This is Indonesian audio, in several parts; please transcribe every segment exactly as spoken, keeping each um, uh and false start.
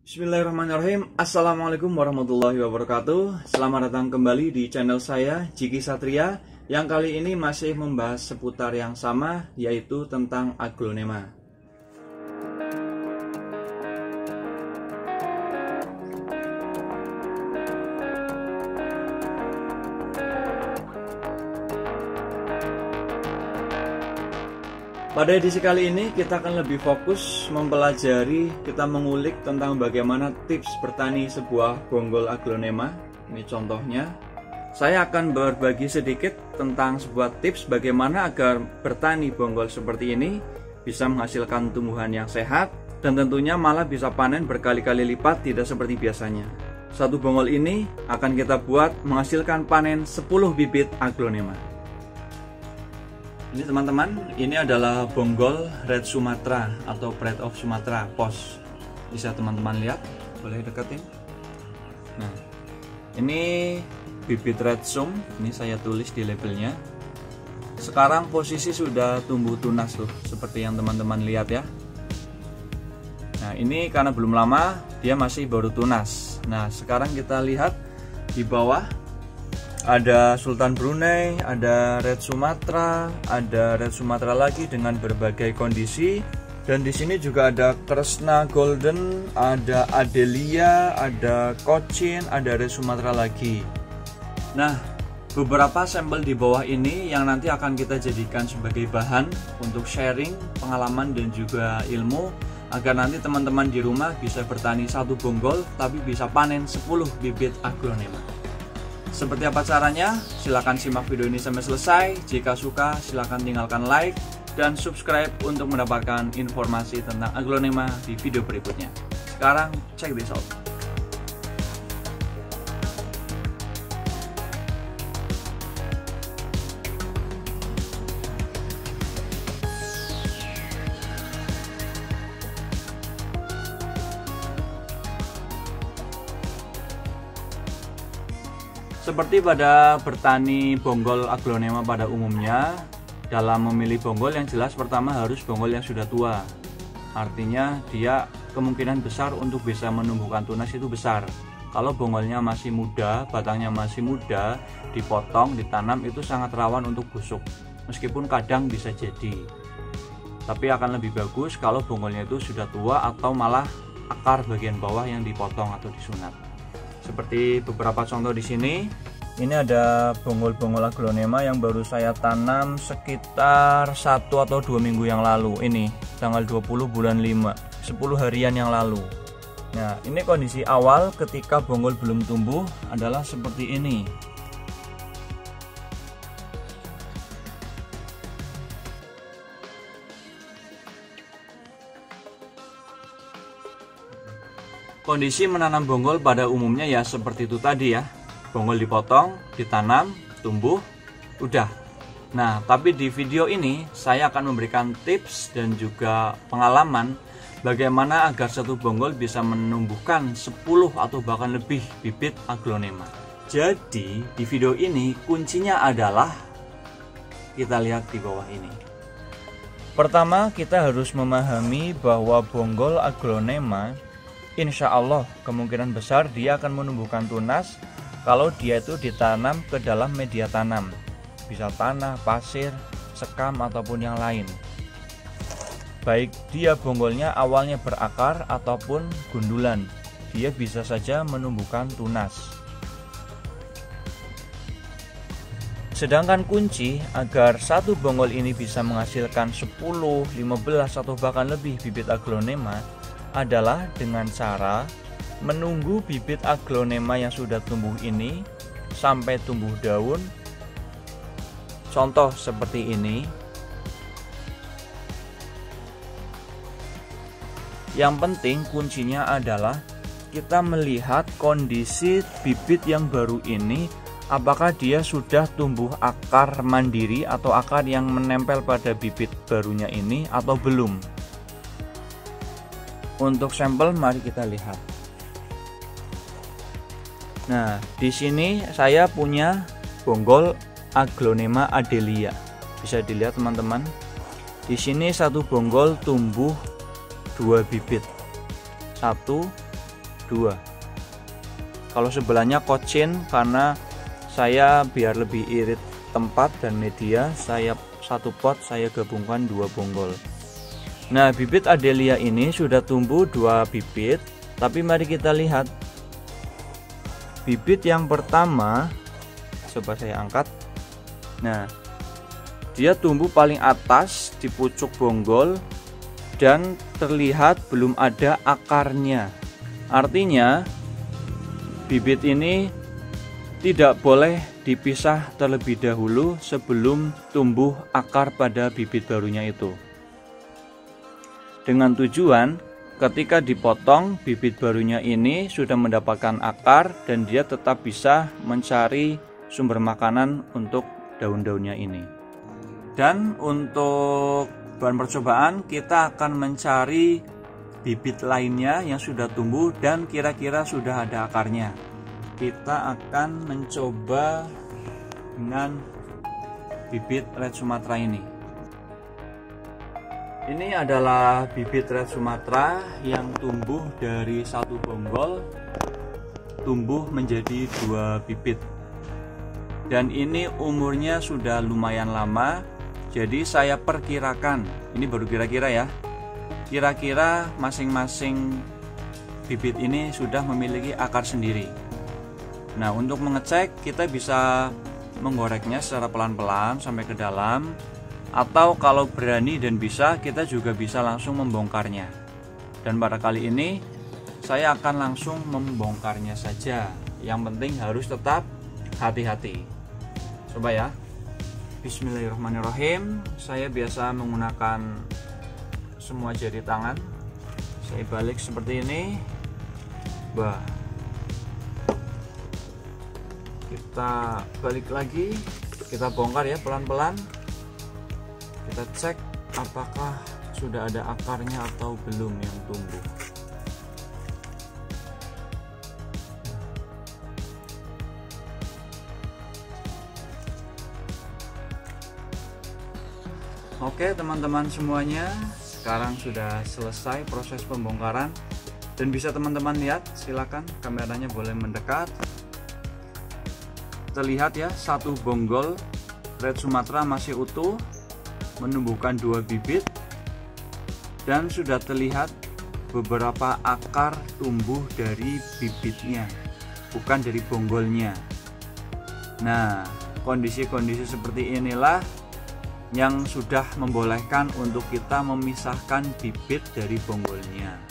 Bismillahirrahmanirrahim. Assalamualaikum warahmatullahi wabarakatuh. Selamat datang kembali di channel saya, Jiki Satria, yang kali ini masih membahas seputar yang sama, yaitu tentang aglonema. Pada edisi kali ini kita akan lebih fokus mempelajari, kita mengulik tentang bagaimana tips bertani sebuah bonggol aglonema. Ini contohnya. Saya akan berbagi sedikit tentang sebuah tips bagaimana agar bertani bonggol seperti ini bisa menghasilkan tumbuhan yang sehat dan tentunya malah bisa panen berkali-kali lipat, tidak seperti biasanya. Satu bonggol ini akan kita buat menghasilkan panen sepuluh bibit aglonema. Ini teman-teman, ini adalah bonggol Red Sumatra atau Pride of Sumatra Pos. Bisa teman-teman lihat, boleh deketin. Nah, ini bibit Red Sum, ini saya tulis di labelnya. Sekarang posisi sudah tumbuh tunas tuh, seperti yang teman-teman lihat ya. Nah, ini karena belum lama, dia masih baru tunas. Nah, sekarang kita lihat di bawah. Ada Sultan Brunei, ada Red Sumatra, ada Red Sumatra lagi dengan berbagai kondisi. Dan di sini juga ada Kresna Golden, ada Adelia, ada Cochin, ada Red Sumatra lagi. Nah, beberapa sampel di bawah ini yang nanti akan kita jadikan sebagai bahan untuk sharing pengalaman dan juga ilmu, agar nanti teman-teman di rumah bisa bertani satu bonggol tapi bisa panen sepuluh bibit aglonema. Seperti apa caranya? Silahkan simak video ini sampai selesai. Jika suka, silahkan tinggalkan like dan subscribe untuk mendapatkan informasi tentang aglonema di video berikutnya. Sekarang, check this out. Seperti pada bertani bonggol aglonema pada umumnya, dalam memilih bonggol yang jelas pertama harus bonggol yang sudah tua. Artinya dia kemungkinan besar untuk bisa menumbuhkan tunas itu besar. Kalau bonggolnya masih muda, batangnya masih muda, dipotong, ditanam itu sangat rawan untuk busuk. Meskipun kadang bisa jadi. Tapi akan lebih bagus kalau bonggolnya itu sudah tua atau malah akar bagian bawah yang dipotong atau disunat. Seperti beberapa contoh di sini, ini ada bonggol-bonggol aglonema yang baru saya tanam sekitar satu atau dua minggu yang lalu. Ini tanggal dua puluh bulan lima, sepuluh harian yang lalu. Nah, ini kondisi awal ketika bonggol belum tumbuh adalah seperti ini. Kondisi menanam bonggol pada umumnya ya seperti itu tadi ya. Bonggol dipotong, ditanam, tumbuh, udah. Nah, tapi di video ini saya akan memberikan tips dan juga pengalaman bagaimana agar satu bonggol bisa menumbuhkan sepuluh atau bahkan lebih bibit aglonema. Jadi, di video ini kuncinya adalah kita lihat di bawah ini. Pertama, kita harus memahami bahwa bonggol aglonema insya Allah kemungkinan besar dia akan menumbuhkan tunas kalau dia itu ditanam ke dalam media tanam, bisa tanah, pasir, sekam ataupun yang lain. Baik dia bonggolnya awalnya berakar ataupun gundulan, dia bisa saja menumbuhkan tunas. Sedangkan kunci agar satu bonggol ini bisa menghasilkan sepuluh, lima belas atau bahkan lebih bibit aglonema adalah dengan cara menunggu bibit aglonema yang sudah tumbuh ini sampai tumbuh daun. Contoh seperti ini. Yang penting kuncinya adalah kita melihat kondisi bibit yang baru ini, apakah dia sudah tumbuh akar mandiri atau akar yang menempel pada bibit barunya ini atau belum. Untuk sampel mari kita lihat. Nah, di sini saya punya bonggol aglonema Adelia. Bisa dilihat teman-teman. Di sini satu bonggol tumbuh dua bibit. Satu, dua. Kalau sebelahnya kocin, karena saya biar lebih irit tempat dan media, saya satu pot saya gabungkan dua bonggol. Nah, bibit Adelia ini sudah tumbuh dua bibit, tapi mari kita lihat. Bibit yang pertama, coba saya angkat. Nah, dia tumbuh paling atas di pucuk bonggol dan terlihat belum ada akarnya. Artinya bibit ini tidak boleh dipisah terlebih dahulu sebelum tumbuh akar pada bibit barunya itu. Dengan tujuan ketika dipotong, bibit barunya ini sudah mendapatkan akar dan dia tetap bisa mencari sumber makanan untuk daun-daunnya ini. Dan untuk bahan percobaan, kita akan mencari bibit lainnya yang sudah tumbuh dan kira-kira sudah ada akarnya. Kita akan mencoba dengan bibit Red Sumatra ini. Ini adalah bibit Red Sumatra yang tumbuh dari satu bonggol, tumbuh menjadi dua bibit. Dan ini umurnya sudah lumayan lama, jadi saya perkirakan, ini baru kira-kira ya, kira-kira masing-masing bibit ini sudah memiliki akar sendiri. Nah, untuk mengecek kita bisa menggoreknya secara pelan-pelan sampai ke dalam, atau kalau berani dan bisa, kita juga bisa langsung membongkarnya. Dan pada kali ini saya akan langsung membongkarnya saja. Yang penting harus tetap hati-hati. Coba ya. Bismillahirrahmanirrahim. Saya biasa menggunakan semua jari tangan. Saya balik seperti ini. Bah. Kita balik lagi. Kita bongkar ya pelan-pelan. Kita cek apakah sudah ada akarnya atau belum yang tumbuh. Oke teman-teman semuanya, sekarang sudah selesai proses pembongkaran dan bisa teman-teman lihat, silakan kameranya boleh mendekat. Terlihat ya, satu bonggol Red Sumatra masih utuh, menumbuhkan dua bibit, dan sudah terlihat beberapa akar tumbuh dari bibitnya, bukan dari bonggolnya. Nah, kondisi-kondisi seperti inilah yang sudah membolehkan untuk kita memisahkan bibit dari bonggolnya.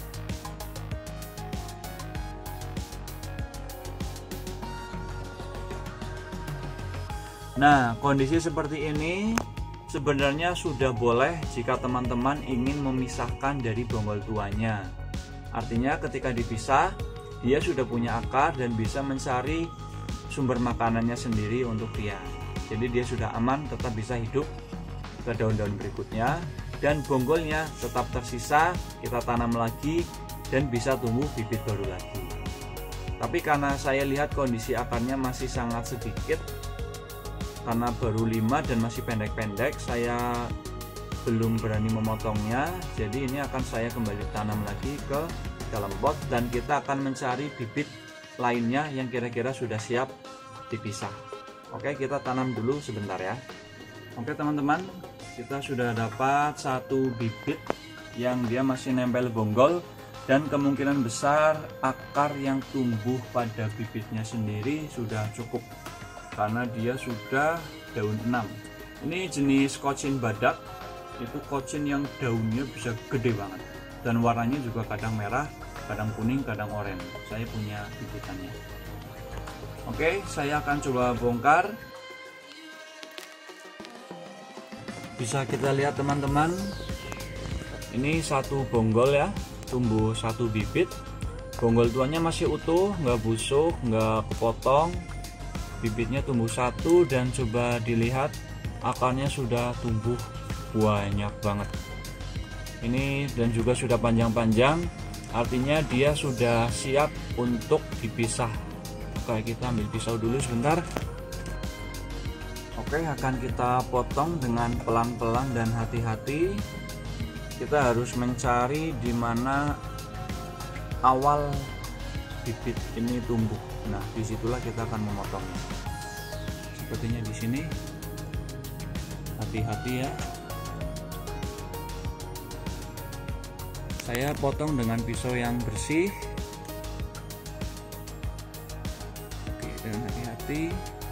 Nah, kondisi seperti ini sebenarnya sudah boleh jika teman-teman ingin memisahkan dari bonggol tuanya. Artinya ketika dipisah, dia sudah punya akar dan bisa mencari sumber makanannya sendiri untuk dia. Jadi dia sudah aman, tetap bisa hidup ke daun-daun berikutnya, dan bonggolnya tetap tersisa, kita tanam lagi dan bisa tumbuh bibit baru lagi. Tapi karena saya lihat kondisi akarnya masih sangat sedikit, karena baru lima dan masih pendek-pendek, saya belum berani memotongnya. Jadi ini akan saya kembali tanam lagi ke dalam pot dan kita akan mencari bibit lainnya yang kira-kira sudah siap dipisah. Oke, kita tanam dulu sebentar ya. Oke teman-teman, kita sudah dapat satu bibit yang dia masih nempel bonggol dan kemungkinan besar akar yang tumbuh pada bibitnya sendiri sudah cukup karena dia sudah daun enam. Ini jenis kocin badak, itu kocin yang daunnya bisa gede banget dan warnanya juga kadang merah, kadang kuning, kadang oranye. Saya punya bibitannya. Oke, saya akan coba bongkar. Bisa kita lihat teman-teman, ini satu bonggol ya, tumbuh satu bibit. Bonggol tuanya masih utuh, nggak busuk, nggak kepotong. Bibitnya tumbuh satu dan coba dilihat akarnya sudah tumbuh banyak banget. Ini dan juga sudah panjang-panjang, artinya dia sudah siap untuk dipisah. Oke, kita ambil pisau dulu sebentar. Oke, akan kita potong dengan pelan-pelan dan hati-hati. Kita harus mencari di mana awal bibit ini tumbuh. Nah, disitulah kita akan memotongnya. Sepertinya di sini. Hati-hati ya. Saya potong dengan pisau yang bersih. Oke, dengan hati-hati.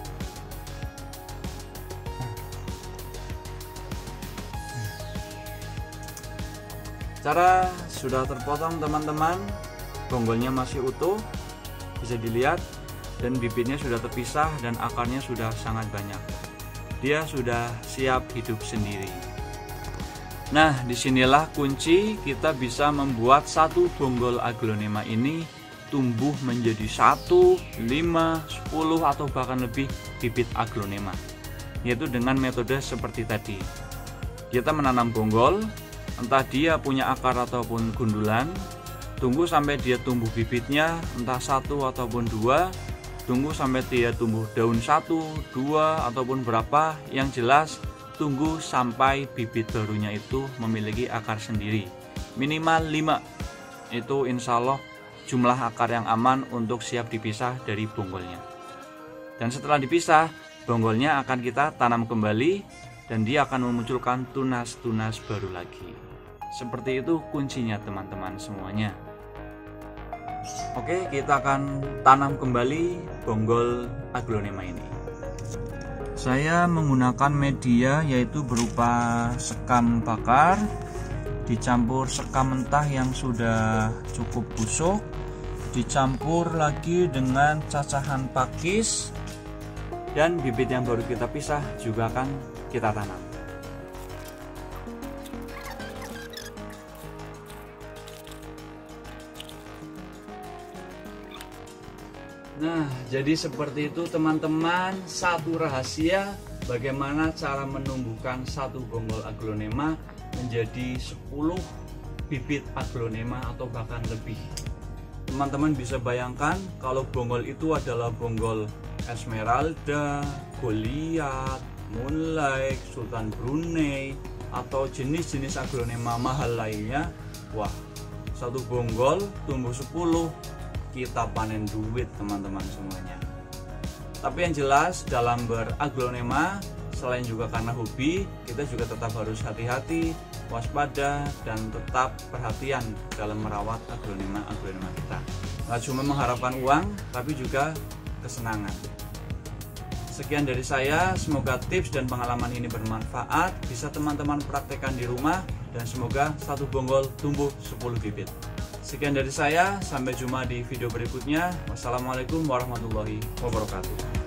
Cara sudah terpotong teman-teman, bonggolnya masih utuh, bisa dilihat, dan bibitnya sudah terpisah dan akarnya sudah sangat banyak. Dia sudah siap hidup sendiri. Nah, disinilah kunci kita bisa membuat satu bonggol aglonema ini tumbuh menjadi satu, lima, sepuluh atau bahkan lebih bibit aglonema, yaitu dengan metode seperti tadi. Kita menanam bonggol, entah dia punya akar ataupun gundulan, tunggu sampai dia tumbuh bibitnya, entah satu ataupun dua, tunggu sampai dia tumbuh daun satu, dua ataupun berapa, yang jelas tunggu sampai bibit barunya itu memiliki akar sendiri, minimal lima. Itu insya Allah jumlah akar yang aman untuk siap dipisah dari bonggolnya. Dan setelah dipisah, bonggolnya akan kita tanam kembali dan dia akan memunculkan tunas-tunas baru lagi. Seperti itu kuncinya teman-teman semuanya. Oke, kita akan tanam kembali bonggol aglonema ini. Saya menggunakan media yaitu berupa sekam bakar dicampur sekam mentah yang sudah cukup busuk, dicampur lagi dengan cacahan pakis, dan bibit yang baru kita pisah juga akan kita tanam. Nah, jadi seperti itu teman-teman, satu rahasia bagaimana cara menumbuhkan satu bonggol aglonema menjadi sepuluh bibit aglonema atau bahkan lebih. Teman-teman bisa bayangkan kalau bonggol itu adalah bonggol Esmeralda, Goliath, Moonlight, Sultan Brunei, atau jenis-jenis aglonema mahal lainnya. Wah, satu bonggol tumbuh sepuluh, kita panen duit teman-teman semuanya. Tapi yang jelas dalam beraglonema, selain juga karena hobi, kita juga tetap harus hati-hati, waspada, dan tetap perhatian dalam merawat aglonema-aglonema kita. Nggak cuma mengharapkan uang, tapi juga kesenangan. Sekian dari saya, semoga tips dan pengalaman ini bermanfaat, bisa teman-teman praktekkan di rumah, dan semoga satu bonggol tumbuh sepuluh bibit. Sekian dari saya, sampai jumpa di video berikutnya. Wassalamualaikum warahmatullahi wabarakatuh.